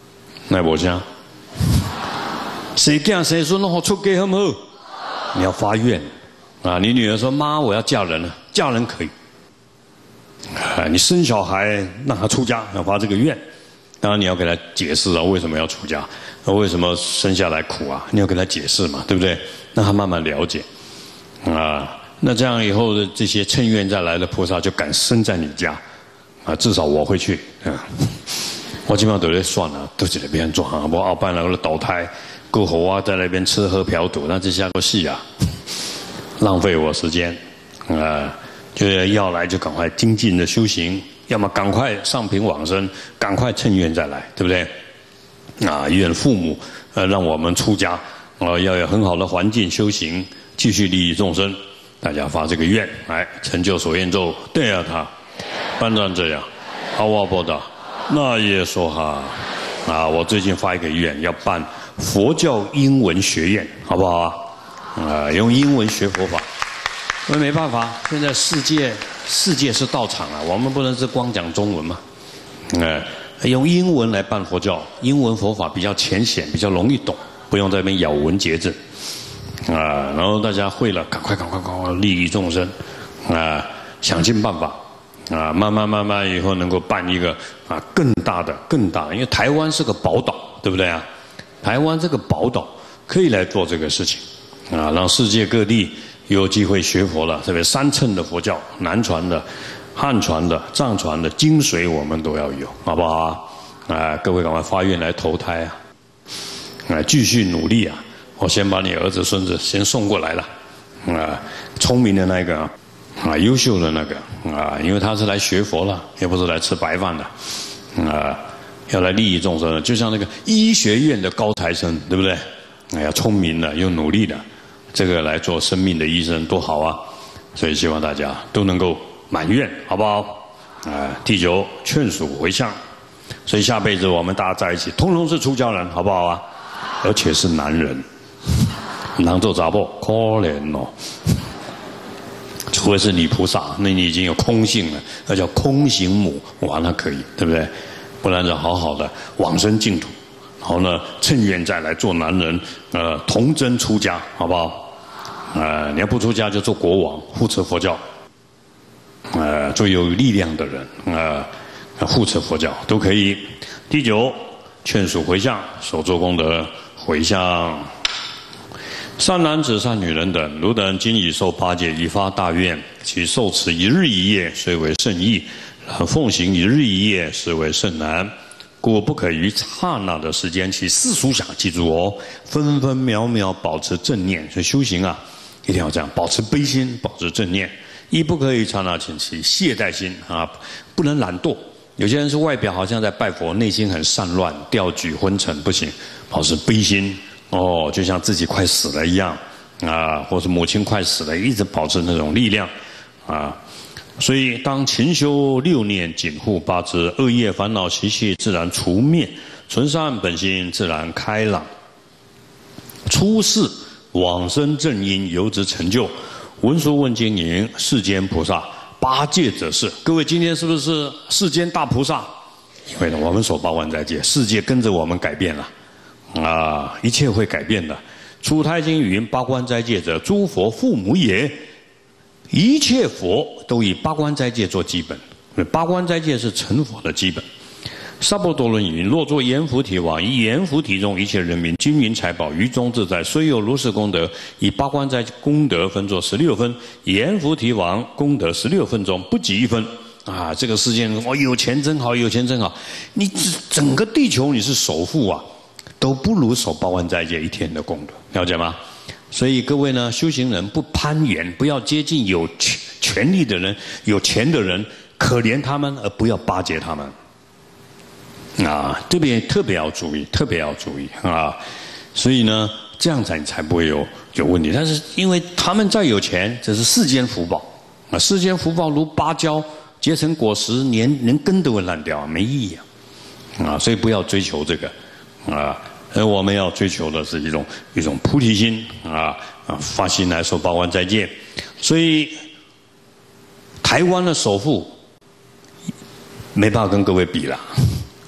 那无啥。谁囝谁孙拢好出家好不好？你要发愿啊！你女儿说：“妈，我要嫁人了。”嫁人可以。啊，你生小孩让他出家，要发这个愿。当然你要给他解释啊，为什么要出家？为什么生下来苦啊？你要跟他解释嘛，对不对？让他慢慢了解。啊，那这样以后的这些趁愿再来的菩萨就敢生在你家。啊，至少我会去。啊，我基本上都在算了，都在那边做啊，我后半来我倒胎。够猴啊，在那边吃喝嫖赌，那这下个戏啊，浪费我时间啊、呃！就是要来就赶快精进的修行，要么赶快上品往生，赶快趁愿再来，对不对？啊，愿父母呃让我们出家，呃要有很好的环境修行，继续利益众生。大家发这个愿，来成就所愿咒，对啊他，班长这样，阿瓦波达，那也说哈啊！我最近发一个愿，要办。佛教英文学院，好不好啊？啊、呃，用英文学佛法，因为没办法，现在世界世界是道场啊，我们不能是光讲中文嘛。呃，用英文来办佛教，英文佛法比较浅显，比较容易懂，不用在那边咬文嚼字。啊、呃，然后大家会了，赶快赶快赶快利益众生，啊、呃，想尽办法，啊、呃，慢慢慢慢以后能够办一个啊更大的更大的，因为台湾是个宝岛，对不对啊？台湾这个宝岛可以来做这个事情，啊，让世界各地有机会学佛了。特别三乘的佛教，南传的、汉传的、藏传的精髓，我们都要有，好不好啊？啊，各位赶快发愿来投胎啊！啊，继续努力啊！我先把你儿子、孙子先送过来了，啊，聪明的那个啊，啊，优秀的那个啊，因为他是来学佛了，也不是来吃白饭的，啊。要来利益众生的，就像那个医学院的高材生，对不对？哎呀，聪明的又努力的，这个来做生命的医生多好啊！所以希望大家都能够满愿，好不好？啊、呃，第九劝属回向，所以下辈子我们大家在一起，通通是出家人，好不好啊？而且是男人，男做杂报，可怜哦。除非是女菩萨，那你已经有空性了，那叫空行母，哇，那可以，对不对？不然就好好的往生净土，然后呢，趁愿再来做男人，呃，童真出家，好不好？呃，你要不出家就做国王，护持佛教，呃，做有力量的人，呃，护持佛教都可以。第九，劝属回向，手做功德回向。善男子、善女人等，汝等今已受八戒，已发大愿，其受持一日一夜，虽为甚易。奉行一日一夜实为甚难，故不可于刹那的时间起世俗想，记住哦，分分秒秒保持正念。所以修行啊，一定要这样，保持悲心，保持正念。一不可以刹那间起懈怠心啊，不能懒惰。有些人是外表好像在拜佛，内心很散乱，掉举昏沉，不行，保持悲心哦，就像自己快死了一样啊，或是母亲快死了，一直保持那种力量啊。所以，当勤修六念，紧护八支，恶业烦恼习气自然除灭，纯善本心自然开朗。出世往生正因由之成就，闻说问经营世间菩萨八戒者是。各位今天是不是世间大菩萨？因为呢，我们守八关斋戒，世界跟着我们改变了啊，一切会改变的。出胎经云：八关斋戒者，诸佛父母也。一切佛都以八关斋戒做基本，八关斋戒是成佛的基本。萨婆多论云：若作阎浮提王，以阎浮提中一切人民金银财宝于中自在，虽有如是功德，以八关斋功德分作十六分，阎浮提王功德十六分中不及一分。啊，这个世界我、哦、有钱真好，有钱真好，你整个地球你是首富啊，都不如守八关斋戒一天的功德，了解吗？所以各位呢，修行人不攀缘，不要接近有权权力的人、有钱的人，可怜他们，而不要巴结他们。啊，这边特别要注意，特别要注意啊！所以呢，这样才才不会有有问题。但是因为他们再有钱，这是世间福报啊，世间福报如芭蕉结成果实，连连根都会烂掉，没意义啊！啊，所以不要追求这个啊。而我们要追求的是一种一种菩提心啊啊，发心来受八关斋戒。所以台湾的首富没办法跟各位比了，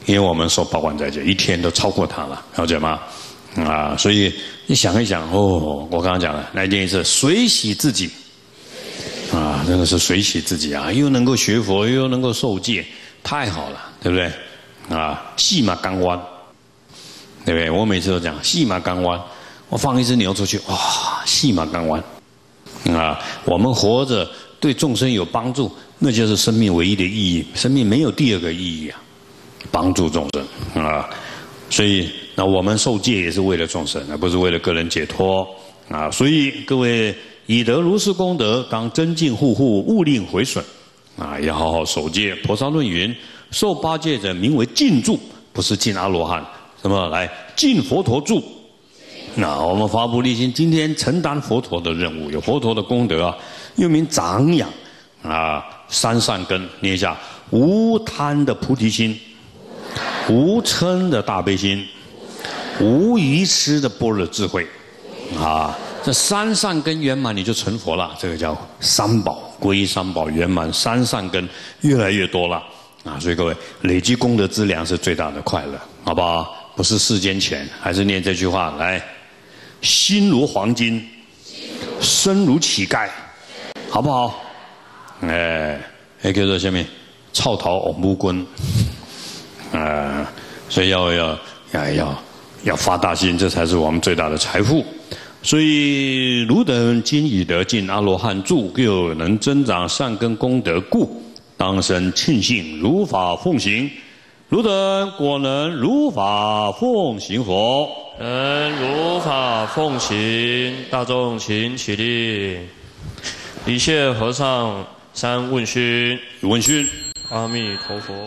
因为我们受保管在家，一天都超过它了，了解吗？啊，所以你想一想，哦，我刚刚讲了，来念一次，随喜自己，啊，真的是随喜自己啊，又能够学佛，又能够受戒，太好了，对不对？啊，细马钢湾，对不对？我每次都讲细马钢湾，我放一只牛出去，哇，细马钢湾，啊，我们活着对众生有帮助，那就是生命唯一的意义，生命没有第二个意义啊，帮助众生啊，所以那我们受戒也是为了众生，而不是为了个人解脱啊，所以各位以得如是功德，当增进护护，勿令毁损啊，要好好守戒。菩萨论云。受八戒者名为尽住，不是尽阿罗汉，什么来尽佛陀住？那我们发菩提心，今天承担佛陀的任务，有佛陀的功德啊，又名长养啊，三善根，念一下：无贪的菩提心，无嗔的大悲心，无愚痴的般若智慧啊。这三善根圆满，你就成佛了。这个叫三宝，皈依三宝圆满，三善根越来越多了。啊，所以各位累积功德资粮是最大的快乐，好不好？不是世间钱，还是念这句话来：心如黄金，身如乞丐，好不好？哎，还叫做下面草头红木棍，啊，所以要要要要要发大心，这才是我们最大的财富。所以汝等今已得尽阿罗汉住，又能增长善根功德故。当生庆幸，如法奉行。汝等果能如法奉行佛， 能如法奉行。大众请起立。礼谢和尚三问讯。 问讯。 阿弥陀佛。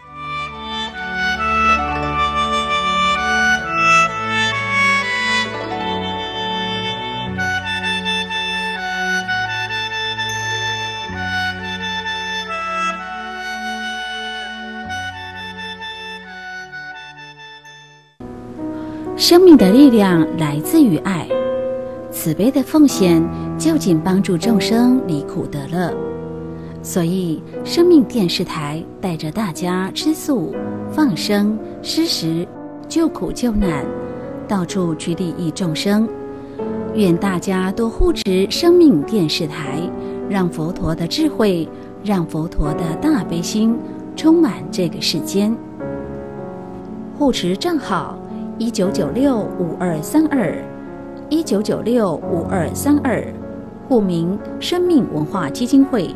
生命的力量来自于爱，慈悲的奉献就近帮助众生离苦得乐。所以，生命电视台带着大家吃素、放生、施食、救苦救难，到处去利益众生。愿大家多护持生命电视台，让佛陀的智慧，让佛陀的大悲心充满这个世间。护持账号一九九六五二三二，一九九六五二三二，户名生命文化基金会。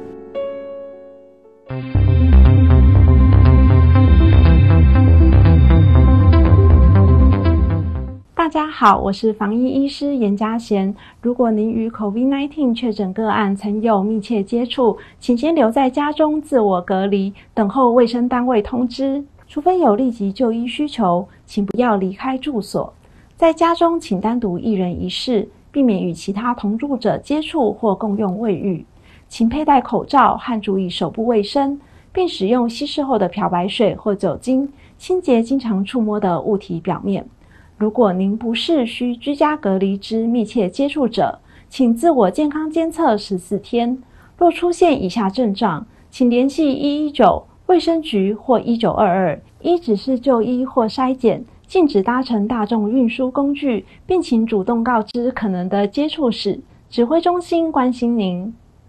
大家好，我是防疫医师严嘉贤。如果您与 COVID 十九 确诊个案曾有密切接触，请先留在家中自我隔离，等候卫生单位通知。除非有立即就医需求，请不要离开住所。在家中请单独一人一室，避免与其他同住者接触或共用卫浴。请佩戴口罩和注意手部卫生，并使用稀释后的漂白水或酒精清洁经常触摸的物体表面。如果您不是需居家隔离之密切接触者，请自我健康监测十四天。若出现以下症状，请联系一一九卫生局或一九二二，依指示就医或筛检，禁止搭乘大众运输工具，并请主动告知可能的接触史。指挥中心关心您。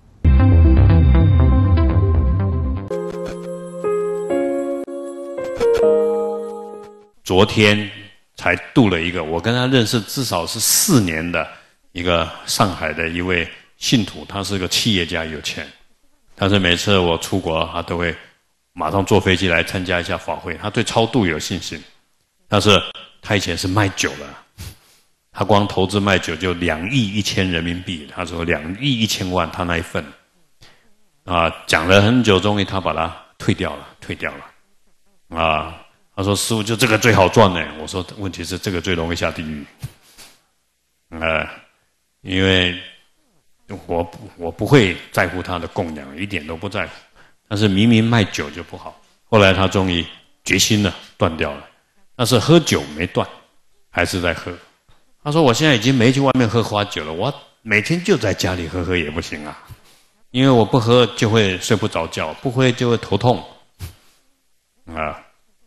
昨天才度了一个，我跟他认识至少是四年的一个上海的一位信徒，他是个企业家，有钱，但是每次我出国，他都会马上坐飞机来参加一下法会。他对超度有信心，但是他以前是卖酒的，他光投资卖酒就两亿一千人民币，他说两亿一千万他那一份，啊，讲了很久，终于他把它退掉了，退掉了，啊。他说：“师父，就这个最好赚呢。”我说：“问题是这个最容易下地狱，呃，因为我我不会在乎他的供养，一点都不在乎。但是明明卖酒就不好。后来他终于决心了，断掉了。但是喝酒没断，还是在喝。他说：我现在已经没去外面喝花酒了，我每天就在家里喝喝也不行啊，因为我不喝就会睡不着觉，不喝就会头痛，啊。”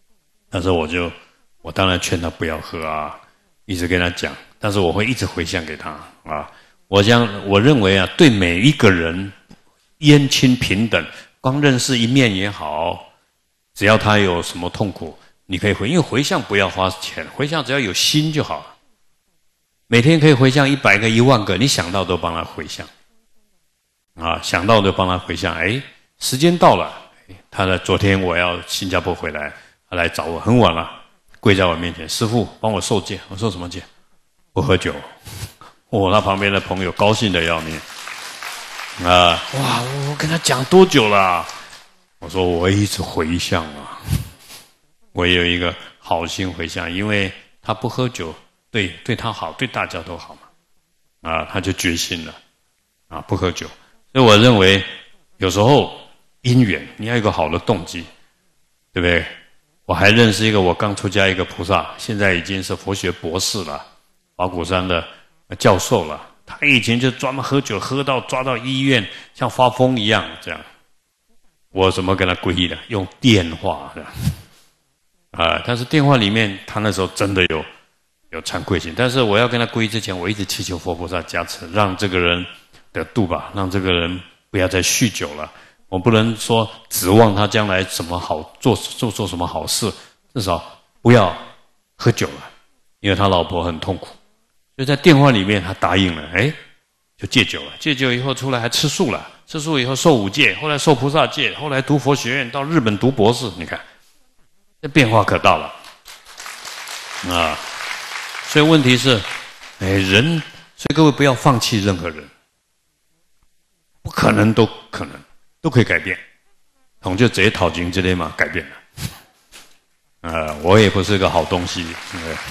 但是我就我当然劝他不要喝啊，一直跟他讲，但是我会一直回向给他啊。我将我认为啊，对每一个人冤亲平等，光认识一面也好，只要他有什么痛苦，你可以回，因为回向不要花钱，回向只要有心就好了。每天可以回向一百个、一万个，你想到都帮他回向啊，想到都帮他回向。哎，时间到了，他的昨天我要新加坡回来，他来找我，很晚了，跪在我面前，师父帮我受戒。我说什么戒？不喝酒。我、哦、他旁边的朋友高兴得要命啊！哇，我跟他讲多久了？我说我一直回向啊，我有一个好心回向，因为他不喝酒，对对他好，对大家都好嘛。啊，他就决心了啊，不喝酒。所以我认为有时候因缘你要有一个好的动机，对不对？我还认识一个我刚出家一个菩萨，现在已经是佛学博士了，华骨山的教授了。他以前就专门喝酒，喝到抓到医院，像发疯一样这样。我怎么跟他皈依的？用电话的啊！但是电话里面他那时候真的有有惭愧心。但是我要跟他皈依之前，我一直祈求佛菩萨加持，让这个人得度吧，让这个人不要再酗酒了。我不能说指望他将来什么好做做做什么好事，至少不要喝酒了，因为他老婆很痛苦。所以在电话里面他答应了，哎，就戒酒了。戒酒以后出来还吃素了，吃素以后受五戒，后来受菩萨戒，后来读佛学院，到日本读博士。你看，这变化可大了啊！所以问题是，哎，人，所以各位不要放弃任何人，不可能都可能。都可以改变，统就直接讨经之类嘛，改变了。呃，我也不是个好东西，对不对？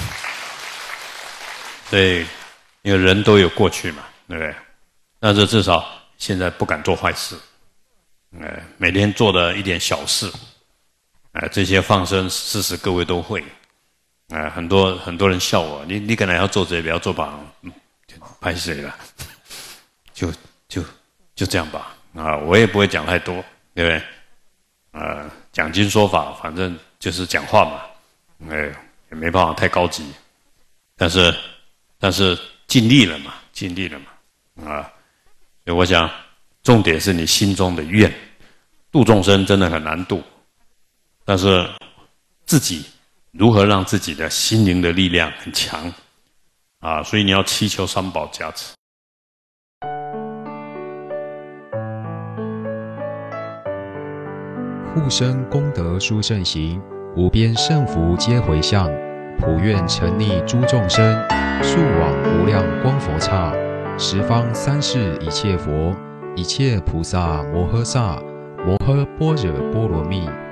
所以，因为人都有过去嘛，对不对？但是至少现在不敢做坏事，呃，每天做的一点小事，呃，这些放生事实各位都会，啊、呃，很多很多人笑我，你你可能要做这，不要做吧，嗯，拍谁了？就就就这样吧。啊，我也不会讲太多，对不对？呃，讲经说法，反正就是讲话嘛，哎，也没办法太高级，但是，但是尽力了嘛，尽力了嘛，啊，所以我想，重点是你心中的愿，度众生真的很难度，但是自己如何让自己的心灵的力量很强，啊，所以你要祈求三宝加持。 护生功德殊胜行，无边胜福皆回向，普愿沉溺诸众生，速往无量光佛刹，十方三世一切佛，一切菩萨摩诃萨，摩诃般若波罗蜜。